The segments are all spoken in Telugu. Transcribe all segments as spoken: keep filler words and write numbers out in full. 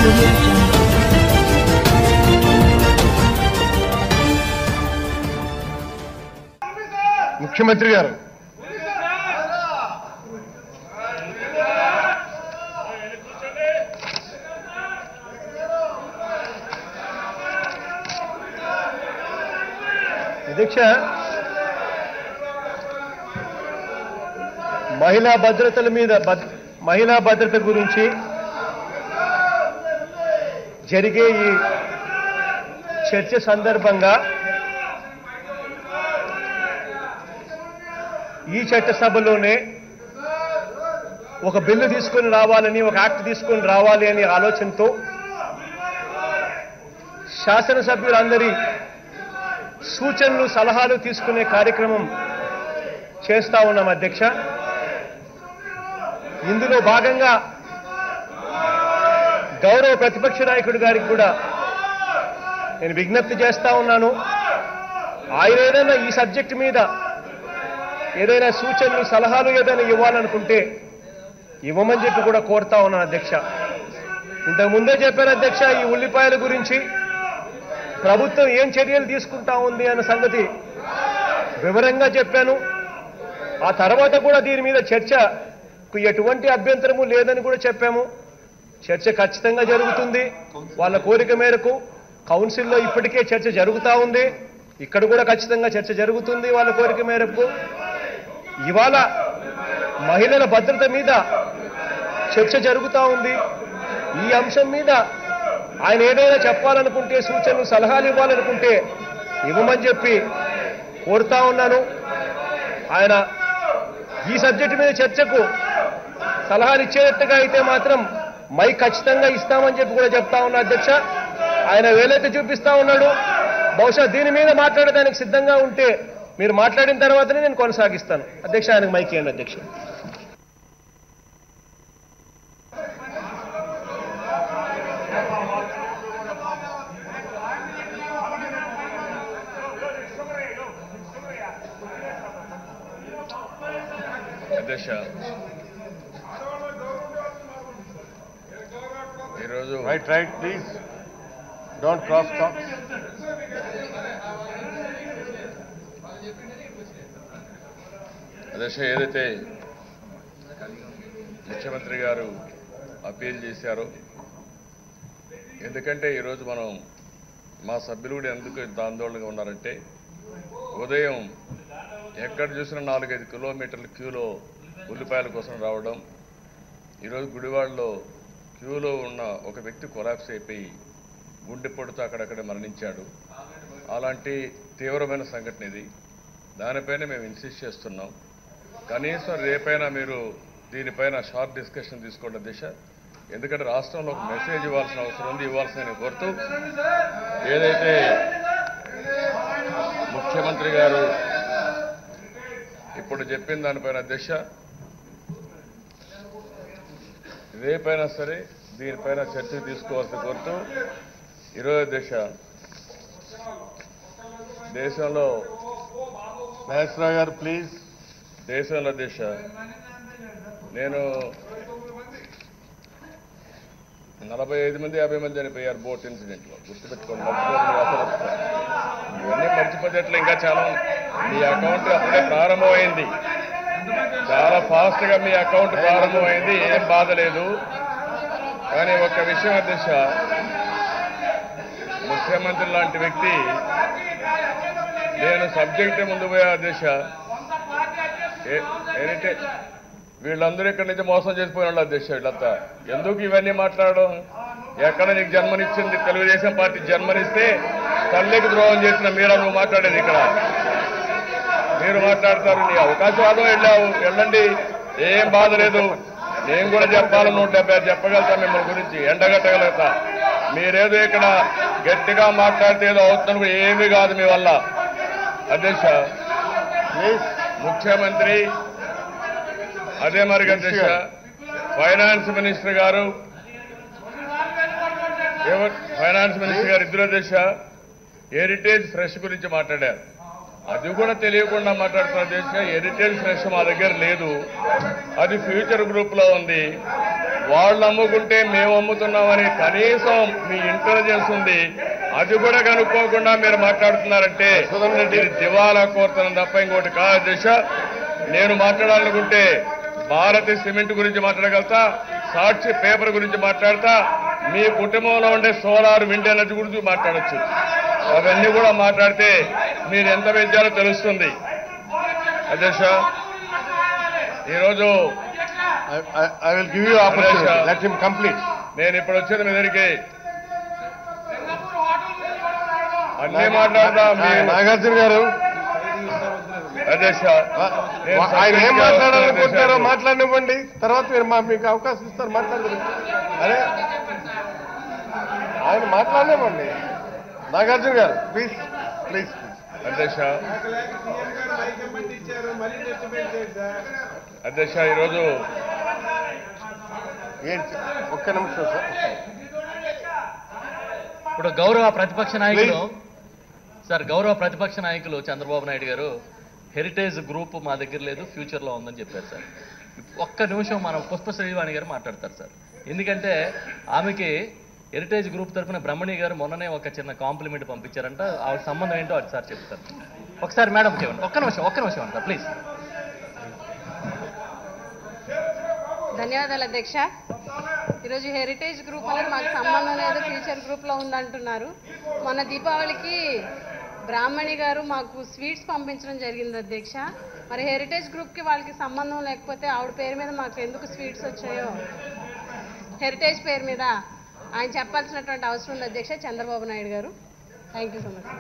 audio jungle. ముఖ్యమంత్రి గారు అధ్యక్ష, మహిళా భద్రతల మీద మహిళా భద్రత గురించి జరిగే ఈ చర్చ సందర్భంగా ఈ చట్టసభలోనే ఒక బిల్లు తీసుకొని రావాలని, ఒక యాక్ట్ తీసుకొని రావాలి అనే ఆలోచనతో శాసనసభ్యులందరి సూచనలు సలహాలు తీసుకునే కార్యక్రమం చేస్తా ఉన్నాం అధ్యక్ష. ఇందులో భాగంగా గౌరవ ప్రతిపక్ష నాయకుడి గారికి కూడా నేను విజ్ఞప్తి చేస్తా ఉన్నాను. ఆయన ఏదైనా ఈ సబ్జెక్టు మీద ఏదైనా సూచనలు సలహాలు ఏదైనా ఇవ్వాలనుకుంటే ఇవ్వమని చెప్పి కూడా కోరుతా ఉన్నాను అధ్యక్ష. ఇంతకు ముందే చెప్పాను అధ్యక్ష, ఈ ఉల్లిపాయల గురించి ప్రభుత్వం ఏం చర్యలు తీసుకుంటా ఉంది అన్న సంగతి వివరంగా చెప్పాను. ఆ తర్వాత కూడా దీని మీద చర్చకు ఎటువంటి అభ్యంతరము లేదని కూడా చెప్పాము. చర్చ ఖచ్చితంగా జరుగుతుంది. వాళ్ళ కోరిక మేరకు కౌన్సిల్లో ఇప్పటికే చర్చ జరుగుతూ ఉంది. ఇక్కడ కూడా ఖచ్చితంగా చర్చ జరుగుతుంది వాళ్ళ కోరిక మేరకు. ఇవాళ మహిళల భద్రత మీద చర్చ జరుగుతూ ఉంది. ఈ అంశం మీద ఆయన ఏదైనా చెప్పాలనుకుంటే, సూచనలు సలహాలు ఇవ్వాలనుకుంటే ఇవ్వమని చెప్పి కోరుతా ఉన్నాను. ఆయన ఈ సబ్జెక్టు మీద చర్చకు సలహాలు ఇచ్చేటట్టుగా అయితే మాత్రం మైక్ ఖచ్చితంగా ఇస్తామని చెప్పి కూడా చెప్తా ఉన్నా అధ్యక్ష. ఆయన వేలైతే చూపిస్తా ఉన్నాడు. బహుశా దీని మీద మాట్లాడడానికి సిద్ధంగా ఉంటే మీరు మాట్లాడిన తర్వాతనే నేను కొనసాగిస్తాను అధ్యక్ష. ఆయనకు మైక్ ఇవ్వండి అధ్యక్ష. అధ్యక్ష, ఈరోజు right right please don't cross talk. అధ్యక్ష, ఏదైతే ముఖ్యమంత్రి గారు అప్పీల్ చేశారో, ఎందుకంటే ఈరోజు మనం మా సభ్యులు కూడా ఎందుకు ఇంత ఆందోళనగా ఉన్నారంటే, ఉదయం ఎక్కడ చూసినా నాలుగైదు కిలోమీటర్ల క్యూలో ఉల్లిపాయల కోసం రావడం, ఈరోజు గుడివాడలో క్యూలో ఉన్న ఒక వ్యక్తి కొలాప్స్ అయిపోయి గుండెపోటుతో అక్కడక్కడ మరణించాడు. అలాంటి తీవ్రమైన సంఘటన ఇది. దానిపైన మేము ఇన్సిస్ట్ చేస్తున్నాం. కనీసం రేపైనా మీరు దీనిపైన షార్ట్ డిస్కషన్ తీసుకోండి దిశ. ఎందుకంటే రాష్ట్రంలో ఒక మెసేజ్ ఇవ్వాల్సిన అవసరం ఉంది, ఇవ్వాల్సిన కోరుతూ ఏదైతే ముఖ్యమంత్రి గారు ఇప్పుడు చెప్పిన దానిపైన దిశ రేపైనా సరే దీనిపైన చర్చ తీసుకోవాల్సి కోరుతూ ఈరోజు దిశ దేశంలో మహేశ్వరరావు గారు ప్లీజ్. దేశంలో దిశ నేను నలభై ఐదు మంది యాభై మంది చనిపోయారు బోట్ ఇన్సిడెంట్లో. గుర్తుపెట్టుకోండి, మర్చిపోతుంది. ఇవన్నీ మర్చిపోతే ఎట్లా, ఇంకా చాలా మీ అకౌంట్ అప్పుడే ప్రారంభమైంది. చాలా ఫాస్ట్గా మీ అకౌంట్ ప్రారంభమైంది, ఏం బాధ లేదు. కానీ ఒక్క విషయం అధ్యక్ష, ముఖ్యమంత్రి లాంటి వ్యక్తి నేను సబ్జెక్టే ముందు పోయా అధ్యక్ష. హెరిటేజ్ వీళ్ళందరూ ఇక్కడి నుంచి మోసం చేసిపోయిన వాళ్ళు అధ్యక్ష. వీళ్ళంతా ఎందుకు ఇవన్నీ మాట్లాడడం? ఎక్కడ నీకు జన్మనిచ్చింది? తెలుగుదేశం పార్టీ జన్మనిస్తే తల్లికి ద్రోహం చేసిన మీరా నువ్వు మాట్లాడేది? ఇక్కడ మీరు మాట్లాడతారు, నీ అవకాశవాదం వెళ్ళావు, వెళ్ళండి, ఏం బాధ లేదు. నేను కూడా చెప్పాలని నూట డెబ్బై చెప్పగలుగుతా మిమ్మల్ని గురించి, ఎండగట్టగలుగుతా. మీరేదో ఇక్కడ గట్టిగా మాట్లాడితే ఏదో అవుతున్నప్పుడు ఏమీ కాదు మీ వల్ల అధ్యక్ష. ముఖ్యమంత్రి అదే మరి అధ్యక్ష, ఫైనాన్స్ మినిస్టర్ గారు ఫైనాన్స్ మినిస్టర్ గారు ఇద్దరు అధ్యక్ష హెరిటేజ్ ఫ్రెష్ గురించి మాట్లాడారు. అది కూడా తెలియకుండా మాట్లాడుతున్న అధ్యక్ష. హెరిటేజ్ ఫ్రెష్ మా దగ్గర లేదు, అది ఫ్యూచర్ గ్రూప్ లో ఉంది. వాళ్ళు అమ్ముకుంటే మేము అమ్ముతున్నామని కనీసం మీ ఇంటెలిజెన్స్ ఉంది, అది కూడా కనుక్కోకుండా మీరు మాట్లాడుతున్నారంటే ఇది దివాలా కోరుతున్నాం తప్ప ఇంకోటి కాదు. దిశ నేను మాట్లాడాలనుకుంటే భారతి సిమెంట్ గురించి మాట్లాడగలుగుతా, సాక్షి పేపర్ గురించి మాట్లాడతా, మీ కుటుంబంలో ఉండే సోలార్ విండ్ ఎనర్జీ గురించి మాట్లాడచ్చు. అవన్నీ కూడా మాట్లాడితే మీరు ఎంత పెంచాలో తెలుస్తుంది. అధ్యక్ష ఈరోజు I will give you opportunity. Let him complete. నేను ఇప్పుడు వచ్చేది మీ దగ్గరికి అన్నీ మాట్లాడతా. నాగార్జున గారు అధ్యక్ష ఆయన ఏం మాట్లాడాలనుకుంటున్నారో మాట్లాడనివ్వండి, తర్వాత మీరు మా మీకు అవకాశం ఇస్తారు మాట్లాడదు. అరే ఆయన మాట్లాడనివ్వండి. నాగార్జున గారు ప్లీజ్ ప్లీజ్ అధ్యక్ష అధ్యక్ష ఈరోజు ఏంటి ఒక్క నిమిషం సార్. ఇప్పుడు గౌరవ ప్రతిపక్ష నాయకులు సార్ గౌరవ ప్రతిపక్ష నాయకులు చంద్రబాబు నాయుడు గారు హెరిటేజ్ గ్రూప్ మా దగ్గర లేదు, ఫ్యూచర్లో ఉందని చెప్పారు సార్. ఒక్క నిమిషం మనం పుష్ప శ్రీవాణి గారు మాట్లాడతారు సార్. ఎందుకంటే ఆమెకి హెరిటేజ్ గ్రూప్ తరఫున బ్రహ్మణి గారు మొన్ననే ఒక చిన్న కాంప్లిమెంట్ పంపించారంట. ఆ సంబంధం ఏంటో అది సార్ చెప్తారు. ఒకసారి మేడం చేయండి. ఒక్క నిమిషం ఒక్క నిమిషం అంట ప్లీజ్. ధన్యవాదాలు అధ్యక్ష. ఈరోజు హెరిటేజ్ గ్రూప్ అనేది మాకు సంబంధం లేదు, ఫ్యూచర్ గ్రూప్లో ఉందంటున్నారు. మొన్న దీపావళికి బ్రాహ్మణి గారు మాకు స్వీట్స్ పంపించడం జరిగింది అధ్యక్ష. మరి హెరిటేజ్ గ్రూప్కి వాళ్ళకి సంబంధం లేకపోతే ఆవిడ పేరు మీద మాకు ఎందుకు స్వీట్స్ వచ్చాయో హెరిటేజ్ పేరు మీద ఆయన చెప్పాల్సినటువంటి అవసరం ఉంది అధ్యక్ష Chandrababu Naidu garu. Thank you so much.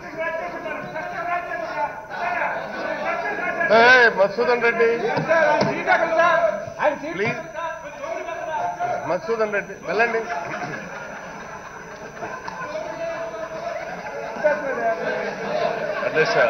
Madhusudan Reddy please. Madhusudan Reddy వెళ్ళండి. అధ్యక్ష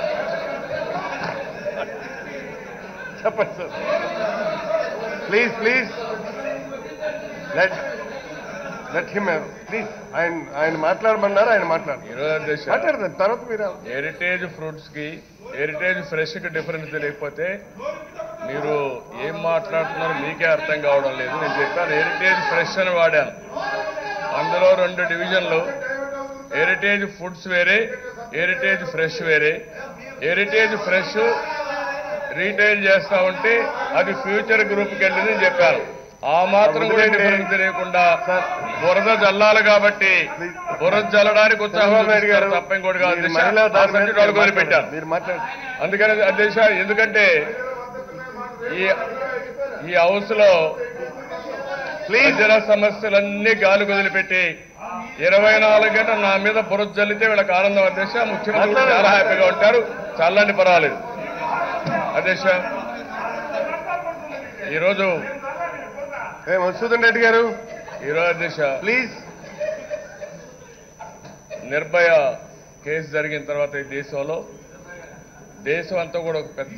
చెప్పండి sir please please. Let let him please. ఆయన ఆయన మాట్లాడమన్నారు, ఆయన మాట్లాడు ఈరోజు అధ్యక్ష మాట్లాడతారు తర్వాత మీరు. హెరిటేజ్ ఫ్రూట్స్ కి హెరిటేజ్ ఫ్రెష్ కి డిఫరెన్స్ తెలియకపోతే మీరు ఏం మాట్లాడుతున్నారో మీకే అర్థం కావడం లేదు. నేను చెప్పాను హెరిటేజ్ ఫ్రెష్ అని వాడాను. అందులో రెండు డివిజన్లు, హెరిటేజ్ ఫుడ్స్ వేరే, హెరిటేజ్ ఫ్రెష్ వేరే. హెరిటేజ్ ఫ్రెష్ రీటైల్ చేస్తా ఉంటే అది ఫ్యూచర్ గ్రూప్కి వెళ్ళిందని చెప్పాను. ఆ మాత్రం కూడా డిఫరెన్స్ తెలియకుండా బురద జల్లాలి కాబట్టి బురద జల్లడానికి ఉత్సాహం తప్ప ఇంకోటి కాదు పెట్టాను. అందుకని అధ్యక్ష ఎందుకంటే ఈ ఈ హౌస్ లో ప్రజల సమస్యలన్నీ గాలి వదిలిపెట్టి ఇరవై నాలుగు గంటలు నా మీద బురద జల్లితే వీళ్ళకి ఆనందం అధ్యక్ష. ముఖ్యమంత్రి చాలా హ్యాపీగా ఉంటారు, చల్లని పర్వాలేదు అధ్యక్ష. ఈరోజు మధుసూదన్ రెడ్డి గారు ఈరోజు అధ్యక్ష ప్లీజ్. నిర్భయ కేసు జరిగిన తర్వాత ఈ దేశంలో దేశం అంతా కూడా ఒక పెద్ద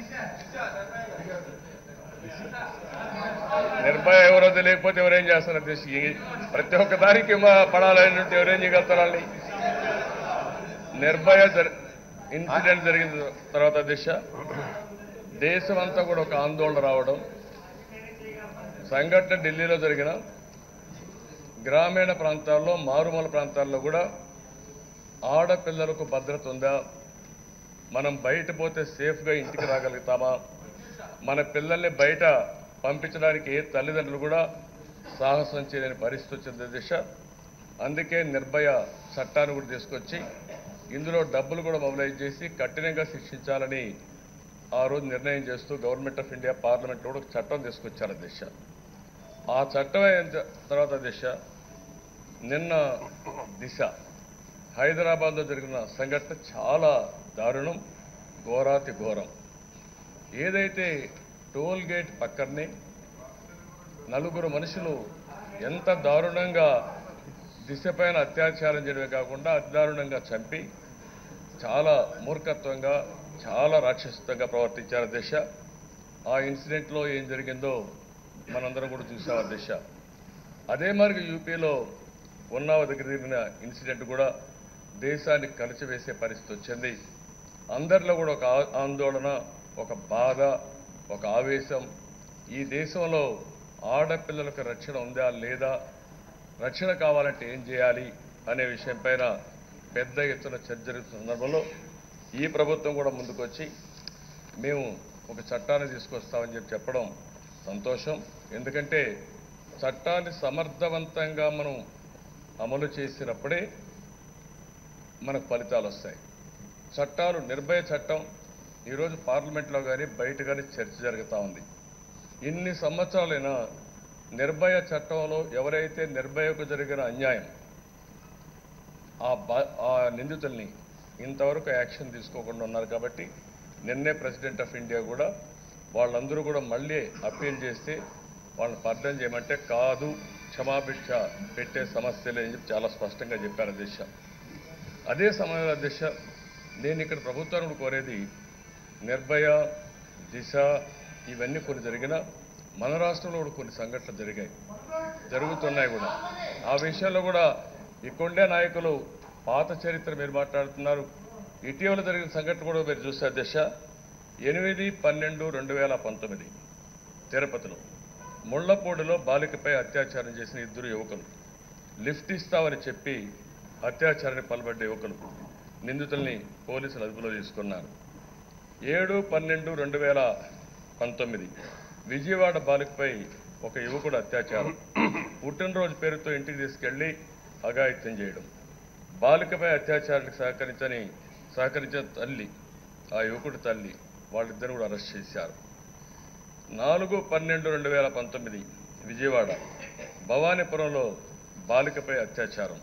నిర్భయ ఎవరో తెలియకపోతే ఎవరేం చేస్తారు అధ్యక్ష. ప్రతి ఒక్క దానికి పడాలని ఎవరేం చేయగలుగుతారు. నిర్భయ ఇన్సిడెంట్ జరిగిన తర్వాత అధ్యక్ష దేశం అంతా కూడా ఒక ఆందోళన రావడం, సంఘటన ఢిల్లీలో జరిగిన గ్రామీణ ప్రాంతాల్లో మారుమూల ప్రాంతాల్లో కూడా ఆడపిల్లలకు భద్రత ఉందా, మనం బయట పోతే సేఫ్గా ఇంటికి రాగలుగుతామా, మన పిల్లల్ని బయట పంపించడానికి ఏ తల్లిదండ్రులు కూడా సాహసం చేయలేని పరిస్థితి వచ్చింది దిశ. అందుకే నిర్భయ చట్టాన్ని కూడా తీసుకొచ్చి ఇందులో డబ్బులు కూడా మొబిలైజ్ చేసి కఠినంగా శిక్షించాలని ఆ రోజు నిర్ణయం చేస్తూ గవర్నమెంట్ ఆఫ్ ఇండియా పార్లమెంట్ కూడా ఒక చట్టం తీసుకొచ్చారు దిశ. ఆ చట్టం అయిన తర్వాత దిశ నిన్న దిశ హైదరాబాద్లో జరిగిన సంఘటన చాలా దారుణం, ఘోరాతి ఘోరం. ఏదైతే టోల్ గేట్ పక్కనే నలుగురు మనుషులు ఎంత దారుణంగా దిశ పైన అత్యాచారం చేయడమే కాకుండా అతి దారుణంగా చంపి చాలా మూర్ఖత్వంగా చాలా రాక్షసత్వంగా ప్రవర్తించారు దిశ. ఆ ఇన్సిడెంట్లో ఏం జరిగిందో మనందరం కూడా చూసాం దిశ. అదే మరి యూపీలో ఉన్నావ దగ్గర జరిగిన ఇన్సిడెంట్ కూడా దేశాన్ని కలిసివేసే పరిస్థితి వచ్చింది. అందరిలో కూడా ఒక ఆందోళన, ఒక బాధ, ఒక ఆవేశం. ఈ దేశంలో ఆడపిల్లలకు రక్షణ ఉందా లేదా, రక్షణ కావాలంటే ఏం చేయాలి అనే విషయం పైన పెద్ద ఎత్తున చర్చ జరుగుతున్న సందర్భంలో ఈ ప్రభుత్వం కూడా ముందుకొచ్చి మేము ఒక చట్టాన్ని తీసుకొస్తామని చెప్పి చెప్పడం సంతోషం. ఎందుకంటే చట్టాన్ని సమర్థవంతంగా మనం అమలు చేసినప్పుడే మనకు ఫలితాలు వస్తాయి. చట్టాలు నిర్భయ చట్టం ఈరోజు పార్లమెంట్లో కానీ బయట కానీ చర్చ జరుగుతూ ఉంది. ఇన్ని సంవత్సరాలైనా నిర్భయ చట్టంలో ఎవరైతే నిర్భయకు జరిగిన అన్యాయం ఆ బా ఆ నిందితుల్ని ఇంతవరకు యాక్షన్ తీసుకోకుండా ఉన్నారు. కాబట్టి నిన్నే ప్రెసిడెంట్ ఆఫ్ ఇండియా కూడా వాళ్ళందరూ కూడా మళ్ళీ అప్పీల్ చేస్తే వాళ్ళని పర్డం చేయమంటే కాదు, క్షమాభిక్ష పెట్టే సమస్యలే అని చెప్పి చాలా స్పష్టంగా చెప్పారు అధ్యక్ష. అదే సమయంలో అధ్యక్ష, నేను ఇక్కడ ప్రభుత్వాన్ని కోరేది, నిర్భయ, దిశ ఇవన్నీ కొన్ని జరిగినా మన రాష్ట్రంలో కూడా కొన్ని సంఘటనలు జరిగాయి, జరుగుతున్నాయి కూడా. ఆ విషయంలో కూడా ఇక్కడే నాయకులు పాత చరిత్ర మీరు మాట్లాడుతున్నారు. ఇటీవల జరిగిన సంఘటన కూడా మీరు చూస్తే అధ్యక్ష, ఎనిమిది పన్నెండు రెండు వేల పంతొమ్మిది తిరుపతిలో ముళ్లపూడిలో బాలికపై అత్యాచారం చేసిన ఇద్దరు యువకులు, లిఫ్ట్ ఇస్తామని చెప్పి అత్యాచారానికి పాల్పడ్డ యువకులు నిందితుల్ని పోలీసులు అదుపులో తీసుకున్నారు. ఏడు పన్నెండు రెండు వేల పంతొమ్మిది విజయవాడ బాలికపై ఒక యువకుడు అత్యాచారం, పుట్టినరోజు పేరుతో ఇంటికి తీసుకెళ్లి అఘాయిత్యం చేయడం, బాలికపై అత్యాచారానికి సహకరించని సహకరించిన తల్లి, ఆ యువకుడి తల్లి, వాళ్ళిద్దరు కూడా అరెస్ట్ చేశారు. నాలుగు పన్నెండు రెండు వేల పంతొమ్మిది విజయవాడ భవానీపురంలో బాలికపై అత్యాచారం,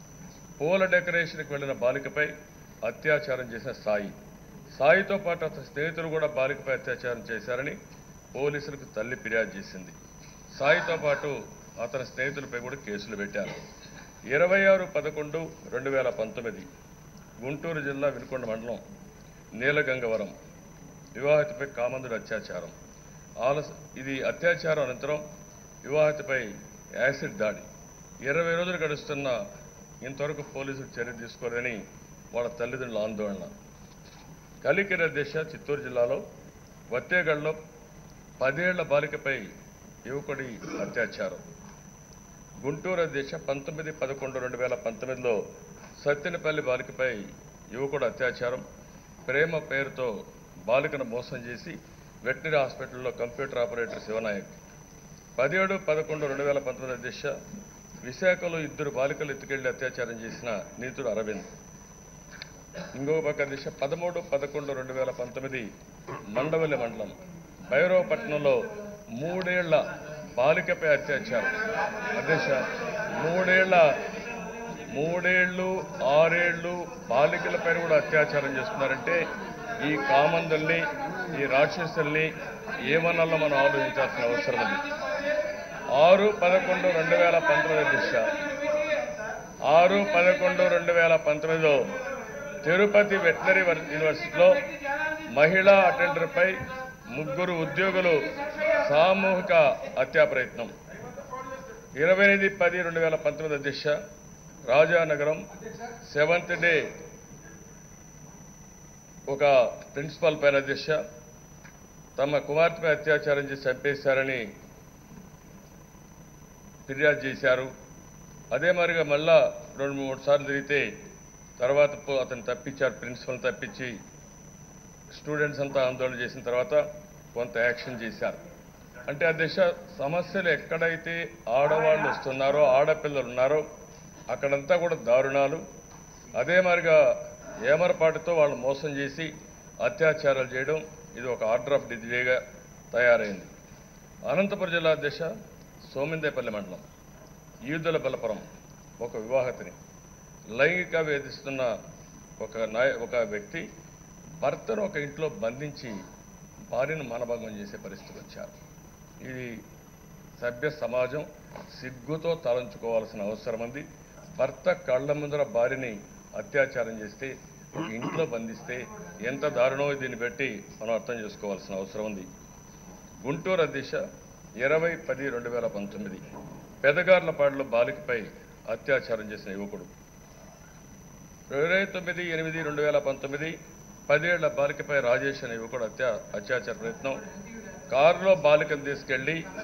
పూల డెకరేషన్కి వెళ్లిన బాలికపై అత్యాచారం చేసిన సాయి, సాయితో పాటు అతని స్నేహితులు కూడా బాలికపై అత్యాచారం చేశారని పోలీసులకు తల్లి ఫిర్యాదు చేసింది. సాయితో పాటు అతని స్నేహితులపై కూడా కేసులు పెట్టారు. ఇరవై ఆరు పదకొండు రెండు వేల పంతొమ్మిది గుంటూరు జిల్లా వినుకొండ మండలం నీలగంగవరం వివాహితపై కామందుడి అత్యాచారం, ఆలస ఇది అత్యాచారం అనంతరం వివాహితపై యాసిడ్ దాడి. ఇరవై రోజులు గడుస్తున్న ఇంతవరకు పోలీసులు చర్య తీసుకోలేదని వాళ్ళ తల్లిదండ్రుల ఆందోళన. కలికిరి దిశ చిత్తూరు జిల్లాలో వత్తేగఢ్లో పదేళ్ల బాలికపై యువకుడి అత్యాచారం. గుంటూరు దిశ పంతొమ్మిది పదకొండు రెండు వేల పంతొమ్మిదిలో సత్తెనపల్లి బాలికపై యువకుడు అత్యాచారం, ప్రేమ పేరుతో బాలికను మోసం చేసి వెటనరీ హాస్పిటల్లో కంప్యూటర్ ఆపరేటర్ శివనాయక్. పదిహేడు పదకొండు రెండు వేల పంతొమ్మిది దిశ విశాఖలో ఇద్దరు బాలికలు ఎత్తుకెళ్లి అత్యాచారం చేసిన నీతుడు అరవింద్. ఇంకో పక్క దిశ పదమూడు పదకొండు రెండు వేల పంతొమ్మిది మండవల్లి మండలం భైరవపట్నంలో మూడేళ్ల బాలికపై అత్యాచారం. అధ్యక్ష, మూడేళ్ల మూడేళ్లు ఆరేళ్లు బాలికలపైన కూడా అత్యాచారం చేస్తున్నారంటే ఈ కామందుల్ని, ఈ రాక్షసుల్ని ఏమన్నా మనం ఆలోచించాల్సిన అవసరం ఉంది. ఆరు పదకొండు రెండు వేల పంతొమ్మిది దిశ ఆరు పదకొండు రెండు వేల పంతొమ్మిదిలో తిరుపతి వెటనరీ యూనివర్సిటీలో మహిళా అటెండర్పై ముగ్గురు ఉద్యోగులు సామూహిక హత్యా ప్రయత్నం. ఇరవై ఎనిమిది పది రెండు వేల పంతొమ్మిది దిశ రాజానగరం సెవెంత్ డే ఒక ప్రిన్సిపాల్ పైన దిశ తమ కుమార్తెపై అత్యాచారం చేసి చంపేశారని ఫిర్యాదు చేశారు. అదే మరిగా మళ్ళా రెండు మూడు సార్లు తిరిగితే తర్వాత అతను తప్పించారు, ప్రిన్సిపల్ తప్పించి స్టూడెంట్స్ అంతా ఆందోళన చేసిన తర్వాత కొంత యాక్షన్ చేశారు. అంటే ఆ దిశ సమస్యలు ఎక్కడైతే ఆడవాళ్ళు వస్తున్నారో, ఆడపిల్లలు ఉన్నారో అక్కడంతా కూడా దారుణాలు. అదే మరిగా ఏమరపాటుతో వాళ్ళు మోసం చేసి అత్యాచారాలు చేయడం, ఇది ఒక ఆర్డర్ ఆఫ్ డిజేగా తయారైంది. అనంతపురం జిల్లా దిశ సోమిందేపల్లి మండలం ఈదుల బలపురం ఒక వివాహతిని లైంగిక వేధిస్తున్న ఒక నాయ ఒక వ్యక్తి భర్తను ఒక ఇంట్లో బంధించి భార్యను మానభంగం చేసే పరిస్థితికి వచ్చారు. ఇది సభ్య సమాజం సిగ్గుతో తలంచుకోవాల్సిన అవసరం ఉంది. భర్త కళ్ళ ముందర భార్యని అత్యాచారం చేస్తే, ఒక ఇంట్లో బంధిస్తే ఎంత దారుణమో దీన్ని బట్టి మనం అర్థం చేసుకోవాల్సిన అవసరం ఉంది. గుంటూరు దిశ ఇరవై పది రెండు వేల పంతొమ్మిది పెదగార్లపాడులో బాలికపై అత్యాచారం చేసిన యువకుడు. ఇరవై తొమ్మిది ఎనిమిది రెండు వేల పంతొమ్మిది పదేళ్ల బాలికపై రాజేష్ అనే యువకుడు అత్యా అత్యాచార ప్రయత్నం. కారులో బాలికను తీసుకెళ్లి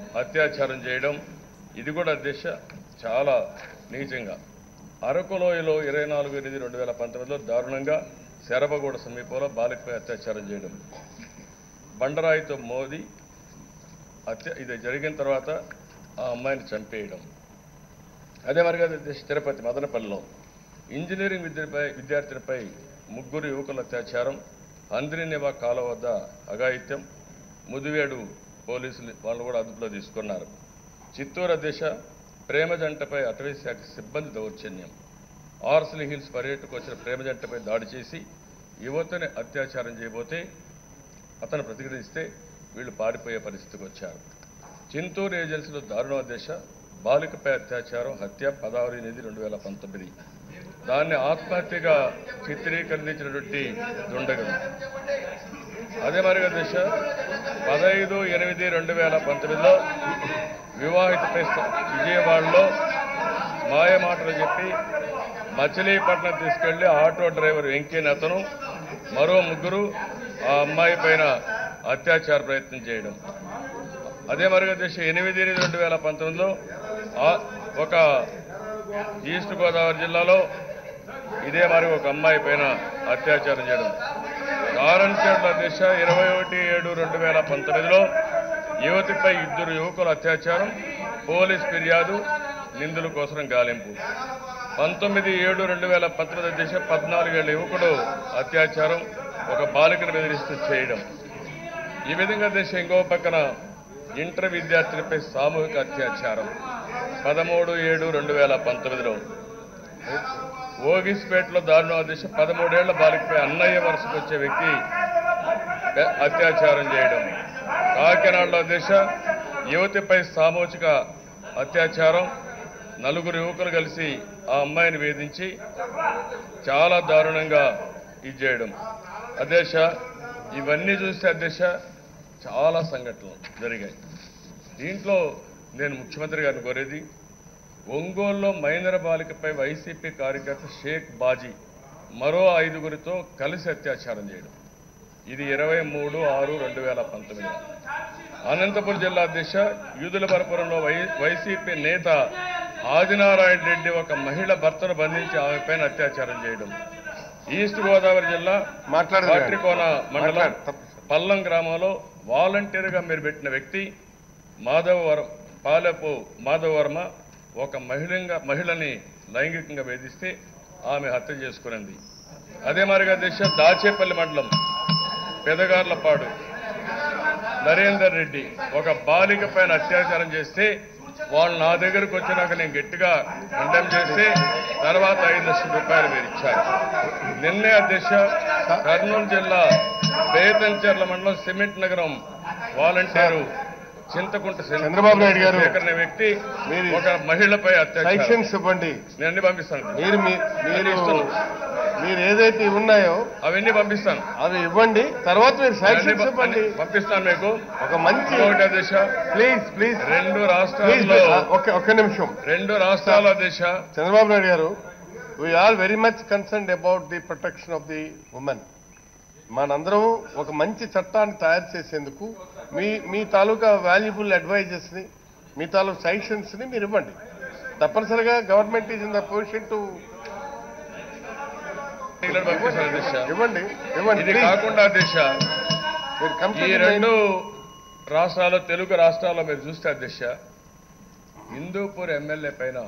అత్యాచారం చేయడం ఇది కూడా దిశ చాలా నీచంగా. అరకులోయలో ఇరవై నాలుగు ఎనిమిది రెండు వేల పంతొమ్మిదిలో దారుణంగా శరభగూడ సమీపంలో బాలికపై అత్యాచారం చేయడం, బండరాయితో మోది అత్య ఇది జరిగిన తర్వాత ఆ అమ్మాయిని చంపేయడం. అదే మరిగా తిరుపతి మదనపల్లిలో ఇంజనీరింగ్ విద్యపై విద్యార్థినిపై ముగ్గురు యువకుల అత్యాచారం, అంద్రినివా కాలువ వద్ద అఘాయిత్యం, ముదివేడు పోలీసులు వాళ్ళు కూడా అదుపులో తీసుకున్నారు. చిత్తూరు దిశ ప్రేమ జంటపై అటవీ శాఖ సిబ్బంది దౌర్జన్యం, ఆర్సలీ హిల్స్ పర్యటనకు వచ్చిన ప్రేమ జంటపై దాడి చేసి యువతని అత్యాచారం చేయబోతే అతను ప్రతిఘటిస్తే వీళ్ళు పారిపోయే పరిస్థితికి వచ్చారు. చింతూరు ఏజెన్సీలో దారుణ దిశ బాలికపై అత్యాచారం, హత్య పదహారు ఎనిమిది రెండు వేల పంతొమ్మిది దాన్ని ఆత్మహత్యగా చిత్రీకరించినటువంటి దుండగులు. అదే మరిగా దిశ పదహైదు ఎనిమిది రెండు వేల పంతొమ్మిదిలో వివాహితపై విజయవాడలో మాయ మాటలు చెప్పి మచిలీపట్నం తీసుకెళ్లి ఆటో డ్రైవర్ వెంకయ్య అతను మరో ముగ్గురు ఆ అమ్మాయి పైన అత్యాచార ప్రయత్నం చేయడం. అదే మరిగా దిశ ఎనిమిది ఎనిమిది రెండు వేల పంతొమ్మిదిలో ఒక ఈస్ట్ గోదావరి జిల్లాలో ఇదే మరి ఒక అమ్మాయి పైన అత్యాచారం చేయడం. కారంచేట్ల దిశ ఇరవై ఒకటి ఏడు రెండు వేల పంతొమ్మిదిలో యువతిపై ఇద్దరు యువకుల అత్యాచారం, పోలీస్ ఫిర్యాదు, నిందుల కోసం గాలింపు. పంతొమ్మిది ఏడు రెండు వేల పంతొమ్మిది దిశ పద్నాలుగేళ్ల యువకుడు అత్యాచారం, ఒక బాలికను బెదిరిస్తూ చేయడం. ఈ విధంగా దిశ ఇంకో పక్కన ఇంటర్ విద్యార్థులపై సామూహిక అత్యాచారం పదమూడు ఏడు రెండు వేల పంతొమ్మిదిలో ఓగిస్పేటలో దారుణ దిశ పదమూడేళ్ల బాలికపై అన్నయ్య వరుసకు వచ్చే వ్యక్తి అత్యాచారం చేయడం. కాకినాడలో దిశ యువతిపై సామూహిక అత్యాచారం, నలుగురు యువకులు కలిసి ఆ అమ్మాయిని వేధించి చాలా దారుణంగా ఇది చేయడం. అధ్యక్ష ఇవన్నీ చూస్తే అధ్యక్ష చాలా సంఘటనలు జరిగాయి. దీంట్లో నేను ముఖ్యమంత్రి గారిని కోరేది, ఒంగోలులో మైనర బాలికపై వైసీపీ కార్యకర్త షేక్ బాజీ మరో ఐదుగురితో కలిసి అత్యాచారం చేయడం. ఇది ఇరవై మూడు ఆరు రెండు వేల పంతొమ్మిది. అనంతపురం జిల్లా దిశ యూదులపరపురంలో వై వైసీపీ నేత ఆదినారాయణ రెడ్డి ఒక మహిళ భర్తను బంధించి ఆమె పైన అత్యాచారం చేయడం. ఈస్ట్ గోదావరి జిల్లా పాట్రికోన మండలం పల్లం గ్రామంలో వాలంటీర్గా మీరు పెట్టిన వ్యక్తి మాధవ వర పాలెపు మాధవ వర్మ ఒక మహిళంగా మహిళని లైంగికంగా వేధిస్తే ఆమె హత్య చేసుకున్నది. అదే మరిగా దిశ దాచేపల్లి మండలం పెదగార్లపాడు నరేందర్ రెడ్డి ఒక బాలిక పైన అత్యాచారం చేస్తే వాళ్ళు నా దగ్గరకు వచ్చినాక నేను గట్టిగా కండెమ్ చేస్తే తర్వాత ఐదు లక్షల రూపాయలు మీరు ఇచ్చారు. నిన్నే అధ్యక్ష కర్నూలు జిల్లా బేతంచెర్ల మండలం సిమెంట్ నగరం వాలంటీరు చింతకుంట చంద్రబాబు నాయుడు గారు సేకరణ వ్యక్తి ఒక మహిళపై అత్యాచారం ఇవ్వండి. నేను అన్ని పంపిస్తాను. మీరు మీరు ఏదైతే ఉన్నాయో అవన్నీ పంపిస్తాను, అవి ఇవ్వండి. తర్వాత మీరు శాంక్షన్స్ ఇవ్వండి, పంపిస్తాను మీకు. ఒక మంచి దిశ ప్లీజ్ ప్లీజ్ రెండు రాష్ట్రాల్లో ఒక్క నిమిషం రెండు రాష్ట్రాల దిశ చంద్రబాబు నాయుడు గారు, we are very much concerned about the protection of the women. మనందరం ఒక మంచి చట్టాన్ని తయారు చేసేందుకు మీ మీ తాలూకా వాల్యుబుల్ అడ్వైజెస్ ని, మీ తాలూకా సజెషన్స్ ని మీరు ఇవ్వండి. తప్పనిసరిగా government is in the position to ఇవ్వండి ఇవ్వండి ఇది కాకుండా దిశ ఈ రెండు రాష్ట్రాల్లో తెలుగు రాష్ట్రాల్లో మీరు చూస్తే అధ్యక్ష హిందూపూర్ ఎమ్మెల్యే పైన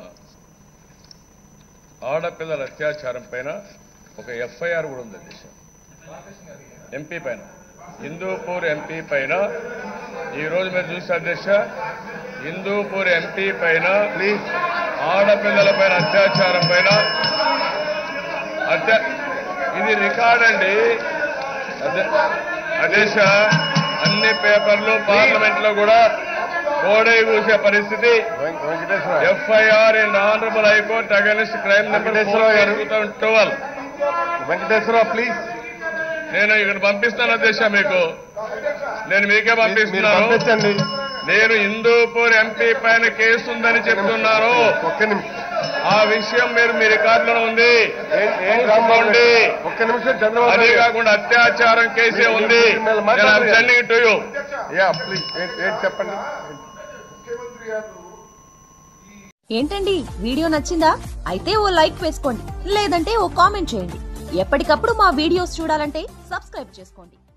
ఆడపిల్లల అత్యాచారం పైన ఒక ఎఫ్ఐఆర్ కూడా ఉంది అధ్యక్ష. ఎంపీ పైన హిందూపూర్ ఎంపీ పైన ఈరోజు మీరు చూస్తే అధ్యక్ష హిందూపూర్ ఎంపీ పైన ఆడపిల్లల పైన అత్యాచారం పైన అత్యా ఇది రికార్డ్ అండి అధ్యక్ష. అన్ని పేపర్లు పార్లమెంట్ లో కూడా కోడై కూసే పరిస్థితి. FIR in honourable high court against crime number two thousand twelve. Venkateswara Rao please. నేను ఇక్కడ పంపిస్తాను అధ్యక్ష మీకు, నేను మీకే పంపిస్తున్నాను. నేను హిందూపూర్ ఎంపీ పైన కేసు ఉందని చెప్తున్నాను. ఒక్క నిమిషం, ఆ విషయం మీరు మీ రికార్డులో ఉంది. ఒక్క నిమిషం చంద్రబాబు. అదే కాకుండా అత్యాచారం కేసే ఉంది. యా ప్లీజ్ ఏంటి చెప్పండి. ఏంటండి వీడియో నచ్చిందా? అయితే ఓ లైక్ వేసుకోండి, లేదంటే ఓ కామెంట్ చేయండి. ఎప్పటికప్పుడు మా వీడియోస్ చూడాలంటే సబ్స్క్రైబ్ చేసుకోండి.